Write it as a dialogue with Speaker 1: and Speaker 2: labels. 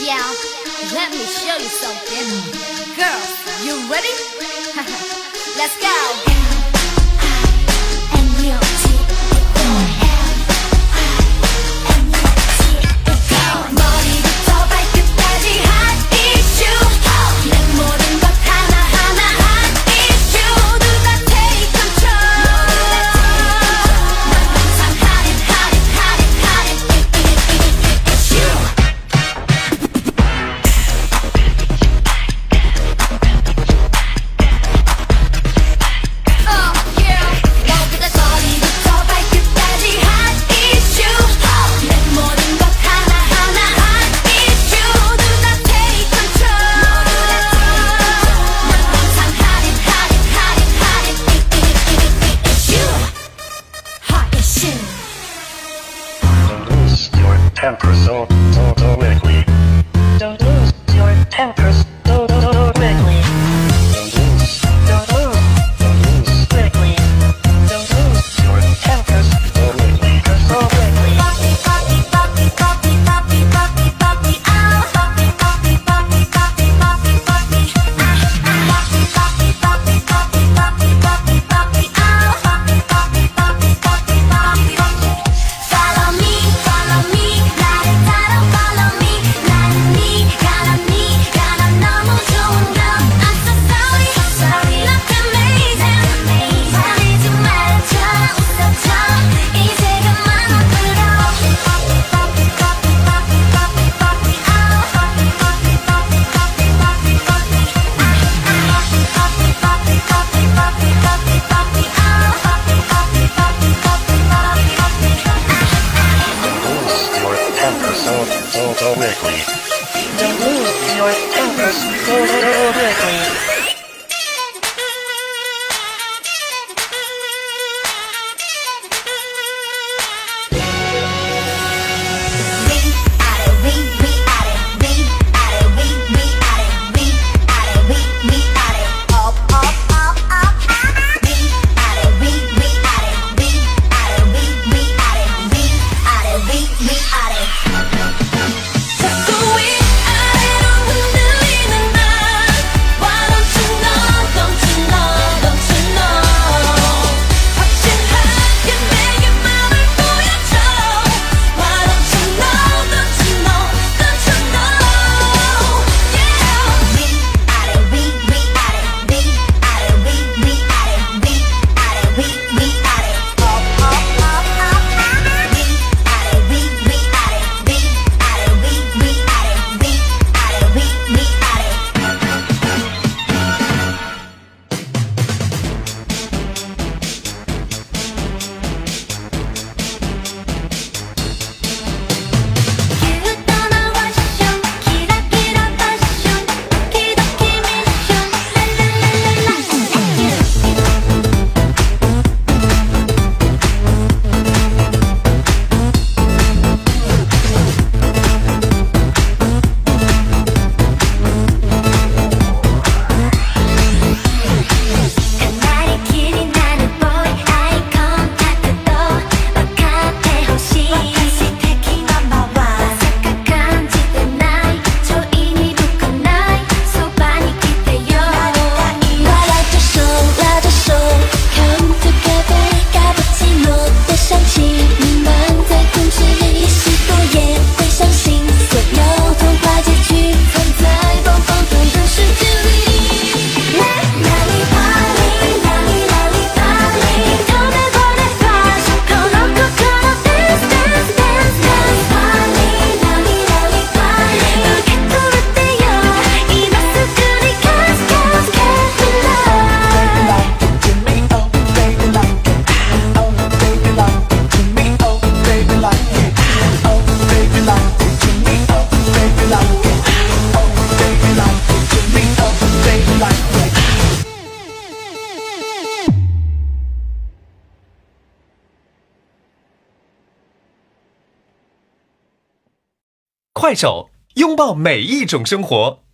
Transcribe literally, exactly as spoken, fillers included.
Speaker 1: Yeah, let me show you something. Girls, you ready? Let's go. And we'll take it on. 머리부터 발끝까지 hot issue. 내 모든 것 하나하나 hot issue. 누가 take control. 넌 항상 hot it, hot it, hot it, hot it. It, it, it, it, it's you. Oh yeah. 모두가 머리부터 발끝까지 hot issue. 내 모든 것 하나하나 hot issue. 누가 take control. 넌 항상 hot it, hot it, hot it, hot it. It, it, it, it, it, it's you. Hot issue.
Speaker 2: Don't lose your temper so, so, so quickly. Don't lose your temper so, so, so quickly. Don't lose, don't lose, don't lose quickly. Don't lose your temper so quickly, so quickly.
Speaker 1: Poppy, poppy, poppy, poppy, poppy, poppy, poppy, ow. Poppy, poppy, poppy, poppy, poppy, poppy, ah, ah. Poppy, poppy, poppy, poppy, poppy, poppy, ow. Poppy, poppy, poppy, poppy, poppy, poppy. Follow me, follow me, 나를 따라 follow me. 나는 네가 난 네가 난 너무 좋은 걸. I'm so sorry, sorry, look amazing. 화내지 말아줘, 웃어줘. 이제 그만 울어. Poppy, poppy, poppy, poppy, poppy, poppy, ow. Poppy, poppy, poppy, poppy, poppy, poppy, ah, ah. Poppy, poppy, poppy, poppy, poppy, poppy, ow. Poppy, poppy, poppy, poppy, poppy, poppy, ah, ah.
Speaker 2: Don't lose your temper so, so, so quickly. Don't lose your temper so, so quickly.
Speaker 1: We at it, we we at it, we at it, we we at it, we at it, we we at it, up up up up. We at it, we we at it, we at it, we we at it, we at it, we we at it. 자꾸 위아래로 흔들리는 날. Why don't you know, don't you know, don't you know. 확실하게 내게 맘을 보여줘. Why don't you know, don't you know, don't you know. Yeah. We at it, we we at it, we at it, we we at it, we at it, we we at it, up up up up. We at it, we we at it, we at it, we we at it, we at it, we we at it. 기웃던 아와션 기라기라 패션 도키도키 미션 나를 길이 나는 boy eye contact도 막한테 혹시 다시 taking on my wife 착각한 짓의 나이 조인이 북한 나이 소반이 기대요 말아줘쇼 라줘쇼 come together 까붙지 못해相信你们在控制你是否也会相信所有童话结局藏在棒棒糖的世界里Lollipop, lollipop, come and go that fast. Come on, come on, dance, dance, dance, dance. Lolly, lolly, lollipop, 너게 부를때요. 이 모습들이 cause, cause, cause we love.
Speaker 3: To me, oh baby like it. Oh baby like it to me. Oh baby like it. Oh baby like it to me. Oh baby like it. Oh baby like it to me. Oh baby like it.
Speaker 4: 快手，拥抱每一种生活。